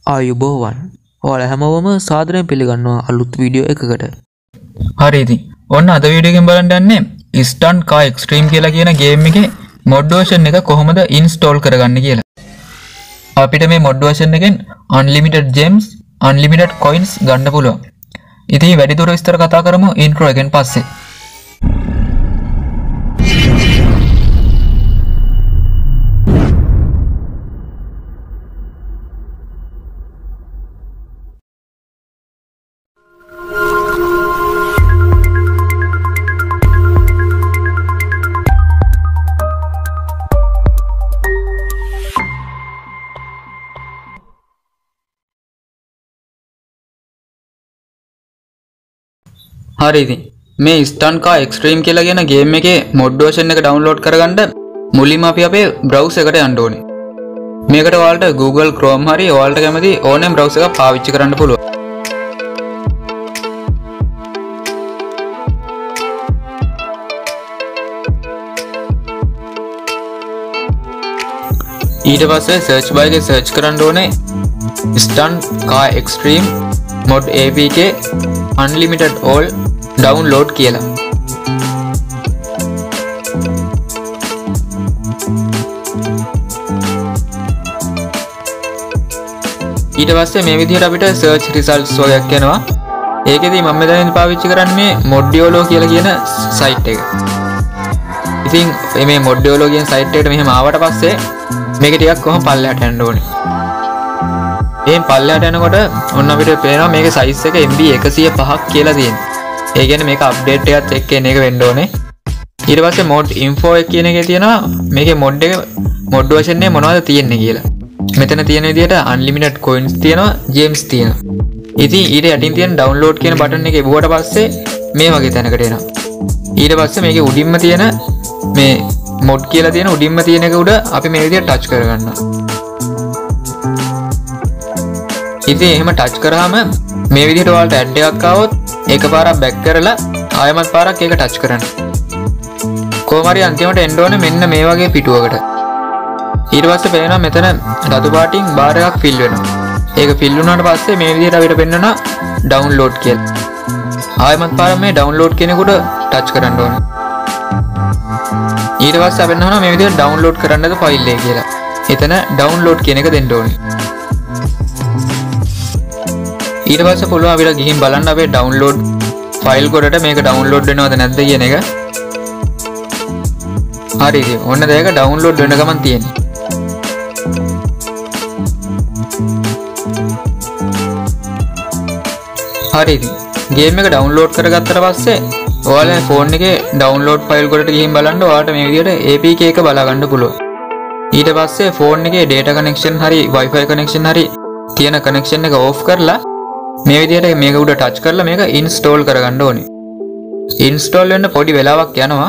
ආයුබෝවන්. ඔයාලා හැමෝම සාදරයෙන් පිළිගන්නවා අලුත් වීඩියෝ එකකට. හරි ඉතින් ඔන්න අද වීඩියෝ එකෙන් බලන්න යන්නේ ස්ටන්ට් කා එක්ස්ට්‍රීම් කියලා කියන ගේම් එකේ මොඩ් වර්ෂන් එක කොහොමද ඉන්ස්ටෝල් කරගන්නේ කියලා. අපිට මේ මොඩ් වර්ෂන් එකෙන් unlimited gems, unlimited coins ගන්න පුළුවන්. ඉතින් වැඩිදුර විස්තර කතා කරමු ඉන්ට්‍රෝ එකෙන් පස්සේ. හරි ඉතින් මේ ස්ටන්ට් කා එක්ස්ට්‍රීම් කියලා කියන ගේම් එකේ මොඩ් වර්ෂන් එක ඩවුන්ලෝඩ් කරගන්න මුලින්ම අපි අපේ බ්‍රවුසර් එකට යන්න ඕනේ. මේකට ඔයාලට Google Chrome හරි ඔයාලට කැමති ඕනෑම බ්‍රවුසර් එකක් පාවිච්චි කරන්න පුළුවන්. ඊට පස්සේ සර්ච් බාර් එකේ සර්ච් කරන්න ඕනේ stunt car extreme mod apk unlimited all download කියලා. ඊට පස්සේ මේ විදිහට අපිට search results වගේක් එනවා. ඒකෙදි මම මෙතනින් පාවිච්චි කරන්නේ මේ Moduolo කියලා කියන site එක. ඉතින් මේ Moduolo කියන site එකට මෙහෙම ආවට පස්සේ මේක ටිකක් කොහොම පල්ලෙහාට යන්න ඕනේ. මේ පල්ලෙහාට යනකොට ඔන්න අපිට පේනවා මේකේ size එක MB 105ක් කියලා තියෙනවා. ඒ කියන්නේ මේක අප්ඩේට් එකත් එක්ක එන එක වෙන්න ඕනේ. ඊට පස්සේ mod info එක කියන එකේ තියෙනවා මේකේ mod version එක මොනවද තියෙන්නේ කියලා. මෙතන තියෙන විදිහට unlimited coins තියෙනවා, gems තියෙනවා. ඉතින් ඊට යටින් තියෙන download කියන බටන් එක එවුවට පස්සේ මේ වගේ තැනකට එනවා. ඊට පස්සේ මේකේ උඩින්ම තියෙන මේ mod කියලා තියෙන උඩින්ම තියෙන එක උඩ අපි මේ විදිහට touch කරගන්නවා. ඉතින් එහෙම ටච් කරාම මේ විදිහට ඔයාලට ඇඩ් එකක් ආවොත් එකපාරක් බැක් කරලා ආයෙමත් පාරක් ඒක ටච් කරන්න. කොහොම හරි අන්තිමට එන්න ඕනේ මෙන්න මේ වගේ පිටුවකට. ඊට පස්සේ පේනවා මෙතන රතු පාටින් බාර් එකක් ෆිල් වෙනවා. ඒක ෆිල් වුණාට පස්සේ මේ විදිහට අපිට පෙන්වනවා ඩවුන්ලෝඩ් කියලා. ආයෙමත් පාරක් මේ ඩවුන්ලෝඩ් කියන එකට ටච් කරන්න ඕනේ. ඊට පස්සේ අපෙන් අහනවා මේ විදිහට ඩවුන්ලෝඩ් කරන්නද ෆයිල් එක කියලා. එතන ඩවුන්ලෝඩ් කියන එක දෙන්න ඕනේ. ඊට පස්සේ පුළුවන් අපිට ගිහින් බලන්න අපේ ඩවුන්ලෝඩ් ෆයිල් කොටට මේක ඩවුන්ලෝඩ් වෙනවද නැද්ද කියන එක. හරි ඉතින් ඔන්න දැන් ඒක ඩවුන්ලෝඩ් වෙන ගමන් තියෙන්නේ. හරි ඉතින් ගේම් එක ඩවුන්ලෝඩ් කරගත්තට පස්සේ ඔයාලා ෆෝන් එකේ ඩවුන්ලෝඩ් ෆයිල් කොටට ගිහින් බලන්න ඔයාලට මේ විදිහට APK එක බලා ගන්න පුළුවන්. ඊට පස්සේ ෆෝන් එකේ data connection හරි Wi-Fi connection හරි තියෙන connection එක off කරලා මේ විදිහට මේක උඩ ටච් කරලා මේක ඉන්ස්ටෝල් කරගන්න ඕනේ. ඉන්ස්ටෝල් වෙන්න පොඩි වෙලාවක් යනවා.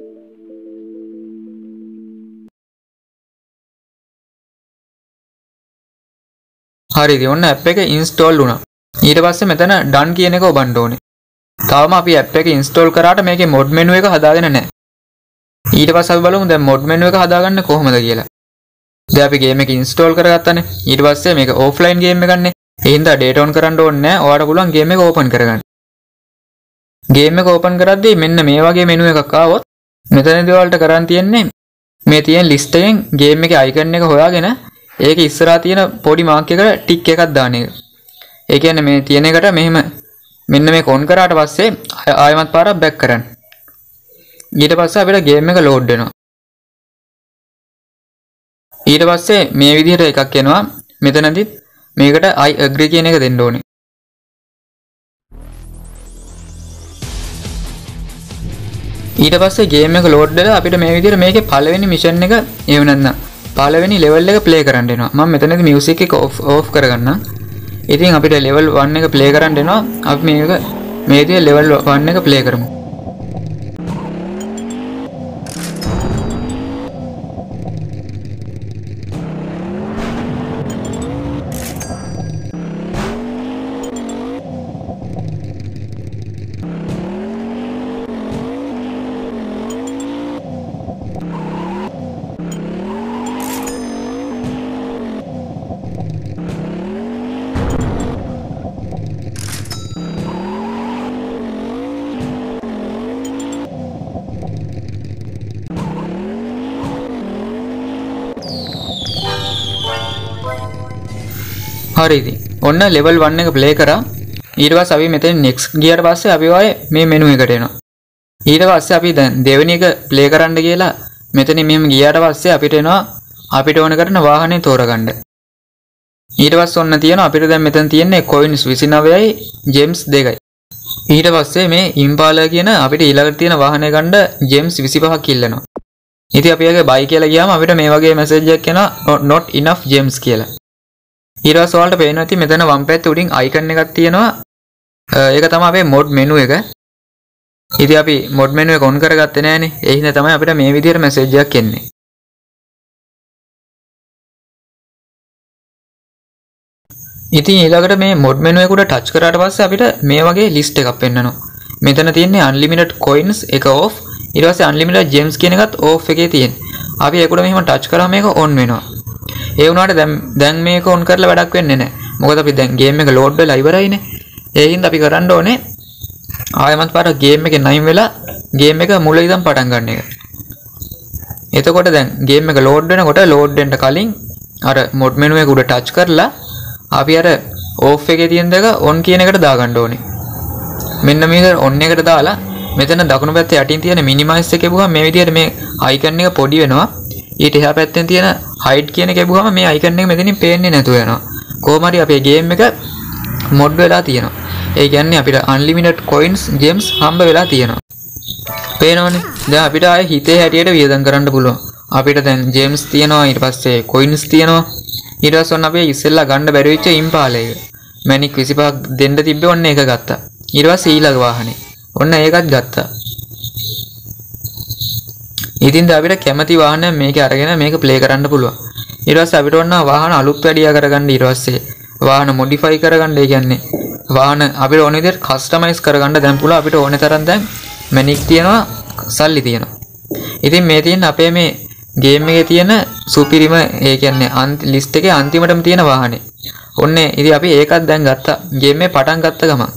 හරි ඉතින් ඔන්න ඇප් එක ඉන්ස්ටෝල් වුණා. ඊට පස්සේ මෙතන done කියන එක ඔබන්න ඕනේ. තාම අපි ඇප් එක ඉන්ස්ටෝල් කරාට මේකේ mod menu එක හදාගෙන නැහැ. ඊට පස්සේ අපි බලමු දැන් mod menu එක හදාගන්නේ කොහොමද කියලා. දැන් අපි ගේම් එක ඉන්ස්ටෝල් කරගත්තානේ. ඊට පස්සේ මේක offline ගේම් එකක්නේ. ඒ හින්දා data on කරන්න ඕනේ නැහැ. ඔයාලට පුළුවන් ගේම් එක ඕපන් කරගන්න. ගේම් එක ඕපන් කරද්දී මෙන්න මේ වගේ මෙනු එකක් ආවොත් මෙතනදී ඔයාලට කරන් තියෙන්නේ මේ තියෙන ලිස්ට් එකෙන් ගේම් එකේ අයිකන් එක හොයාගෙන ඒකේ ඉස්සරහා තියෙන පොඩි මාක් එකට ටික් එකක් දාන එක. ඒ කියන්නේ මේ තියෙන එකට මෙහෙම මෙන්න මේක ඔන් කරාට පස්සේ ආයෙමත් පාරක් බැක් කරන්න. ඊට පස්සේ අපිට ගේම් එක ලෝඩ් වෙනවා. ඊට පස්සේ මේ විදිහට එකක් එනවා. මෙතනදිත් මේකට I agree කියන එක දෙන්න ඕනේ. ඊට පස්සේ ගේම් එක ලෝඩ් වෙලා අපිට මේ විදිහට මේකේ පළවෙනි මිෂන් එක එව නැත්නම් පළවෙනි ලෙවල් එක ප්ලේ කරන්න වෙනවා. මම මෙතනදී මියුසික් එක ඕෆ් කරගන්නම්. ඉතින් අපිට ලෙවල් 1 එක ප්ලේ කරන්න වෙනවා. අපි මේක මේ විදිහට ලෙවල් 1 එක ප්ලේ කරමු. හරි ඉතින් ඔන්න level 1 එක play කරා. ඊට පස්සේ අපි මෙතන next ගියාට පස්සේ අපි ආයේ මේ menu එකට එනවා. ඊට පස්සේ අපි දැන් දෙවෙනි එක play කරන්න කියලා මෙතන මෙහෙම ගියාට පස්සේ අපිට එනවා අපිට ඕන කරන වාහනේ තෝරගන්න. ඊට පස්සේ ඔන්න තියෙනවා අපිට දැන් මෙතන තියෙන්නේ coins 29යි gems 2යි. ඊට පස්සේ මේ Impala කියන අපිට ඊළඟට තියෙන වාහනේ ගන්න gems 25ක් ඉල්ලනවා. ඉතින් අපි ආගේ buy කියලා ගියාම අපිට මේ වගේ message එකක් එනවා not enough gems කියලා. ඊට පස්සේ ඔයාලට පේනවා ඉතින් මෙතන වම් පැත්තේ උඩින් icon එකක් තියෙනවා. ඒක තමයි අපේ mod menu එක. ඉතින් අපි mod menu එක on කරගත්තේ නැහනේ. ඒ හින්දා තමයි අපිට මේ විදිහට message එකක් එන්නේ. ඉතින් ඊළඟට මේ mod menu එක උඩ touch කරාට පස්සේ අපිට මේ වගේ list එකක් පෙන්නනවා. මෙතන තියෙන්නේ unlimited coins එක off. ඊට පස්සේ unlimited gems කියන එකත් off එකේ තියෙන්නේ. අපි ඒක උඩ මෙහෙම touch කරාම මේක on වෙනවා. ඒ වුණාට දැන් මේක on කරලා වැඩක් වෙන්නේ නැහැ. මොකද අපි දැන් game එක load වෙලා ඉවරයිනේ. ඒ හින්දා අපි කරන්න ඕනේ ආයෙමත් පාර game එකේ 9 වෙලා game එක මුල ඉඳන් පටන් ගන්න එක. එතකොට දැන් game එක load වෙනකොට load වෙන්න කලින් අර mod menu එක උඩ touch කරලා අපි අර off එකේ තියෙන දක on කියන එකට දාගන්න ඕනේ. මෙන්න මේක on එකට දාලා මෙතන දකුණු පැත්තේ යටින් තියෙන minimize එකේ බුහම මේ විදිහට මේ icon එක පොඩි වෙනවා. ඊට එහා පැත්තෙන් තියෙන hide කියන එකේ බුහම මේ icon එක මෙතනින් පේන්නේ නැතුව යනවා. කොහොම හරි අපේ game එක mod වෙලා තියෙනවා. ඒ කියන්නේ අපිට unlimited coins gems හම්බ වෙලා තියෙනවා. පේනවනේ. දැන් අපිට ආයේ හිතේ හැටියට වියදම් කරන්න පුළුවන්. අපිට දැන් gems තියෙනවා ඊට පස්සේ coins තියෙනවා. ඊට පස්සේ ඔන්න අපි ඉස්සෙල්ලා ගන්න බැරි වෙච්ච Impala එක. මැනික් 25ක් දෙන්න තිබ්බේ ඔන්න ඒක ගත්තා. ඊට පස්සේ ඊළඟ වාහනේ. ඔන්න ඒකත් ගත්තා. ඉතින් දැන් අපිට කැමති වාහනයක් මේකේ අරගෙන මේක ප්ලේ කරන්න පුළුවන්. ඊට පස්සේ අපිට ඔන්න වාහන අලුත් වැඩියා කරගන්න ඊට පස්සේ වාහන modify කරගන්න ඒ කියන්නේ වාහන අපිට ඕන විදිහට customize කරගන්න දැන් පුළුවන් අපිට ඕනේ තරම් දැන් මැනික් තියෙනවා සල්ලි තියෙනවා. ඉතින් මේ තියෙන අපේ මේ ගේම් එකේ තියෙන සුපිරිම ඒ කියන්නේ ලිස්ට් එකේ අන්තිමටම තියෙන වාහනේ. ඔන්නේ ඉතින් අපි ඒකත් දැන් ගත්තා. ගේම් එක පටන් ගත්ත ගමන්.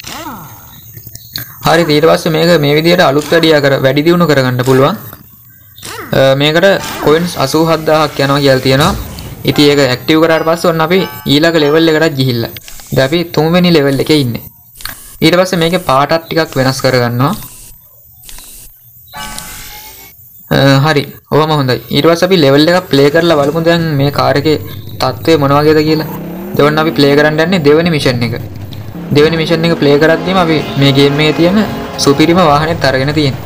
හරි ඊට පස්සේ මේක මේ විදිහට අලුත් වැඩි දියුණු කරගන්න පුළුවන්. මේකට coins 87000ක් යනවා කියලා තියෙනවා. ඉතින් ඒක ඇක්ටිව් කරාට පස්සේ ඔන්න අපි ඊළඟ ලෙවල් එකකට ගිහිල්ලා. දැන් අපි 3 වෙනි ලෙවල් එකේ ඉන්නේ. ඊට පස්සේ මේකේ පාටක් ටිකක් වෙනස් කරගන්නවා. හරි. ඔවම හොඳයි. ඊට පස්සේ අපි ලෙවල් එකක් ප්ලේ කරලා බලමු දැන් මේ කාර් එකේ තත්ත්වය මොන වගේද කියලා. දෙවන්න අපි ප්ලේ කරන්න යන්නේ දෙවෙනි මිෂන් එක. දෙවෙනි මිෂන් එක ප්ලේ කරද්දීම අපි මේ ගේම් එකේ තියෙන සුපිරිම වාහනේත් අරගෙන තියෙනවා.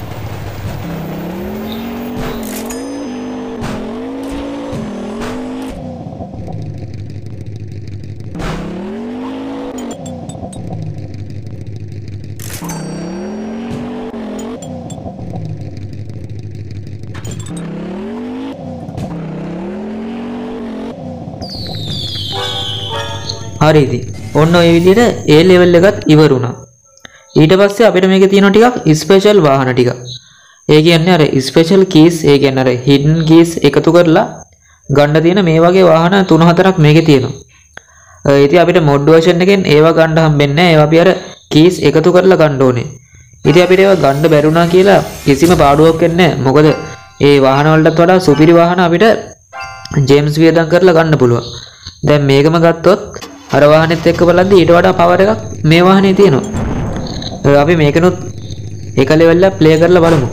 හරි ඉතින් ඔන්න ඔය විදිහට A level එකත් ඉවර වුණා. ඊට පස්සේ අපිට මේකේ තියෙනවා ටිකක් ස්පෙෂල් වාහන ටික. ඒ කියන්නේ අර ස්පෙෂල් කීස් ඒ කියන්නේ අර හිඩන් කීස් එකතු කරලා ගන්න තියෙන මේ වගේ වාහන 3-4ක් මේකේ තියෙනවා. ඉතින් අපිට mod version එකෙන් ඒවා ගන්න හම්බෙන්නේ නැහැ. ඒවා අපි අර කීස් එකතු කරලා ගන්න ඕනේ. ඉතින් අපිට ඒවා ගන්න බැරුණා කියලා කිසිම පාඩුවක් වෙන්නේ නැහැ. මොකද ඒ වාහන වලටත් වඩා සුපිරි වාහන අපිට ජේම්ස් වියදම් කරලා ගන්න පුළුවන්. දැන් මේකම ගත්තොත් අර වාහනේත් එක්ක බලද්දි ඊට වඩා පවර් එකක් මේ වාහනේ තියෙනවා. අපි මේකනොත් එක ලෙවල් එක ප්ලේ කරලා බලමු.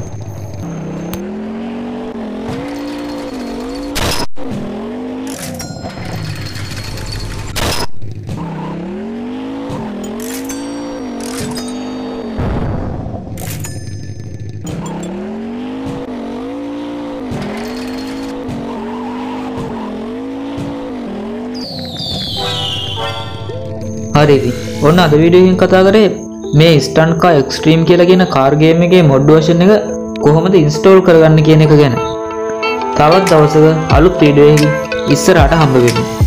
හරි ඉතින් ඔන්න අද වීඩියෝ එකෙන් කතා කරේ මේ ස්ටන්ට් කා එක්ස්ට්‍රීම් කියලා කියන කාර් ගේම් එකේ mod version එක කොහොමද ඉන්ස්ටෝල් කරගන්න කියන එක ගැන. තවත් දවසක අලුත් වීඩියෝ එකකින් ඉස්සරහට හම්බ වෙමු.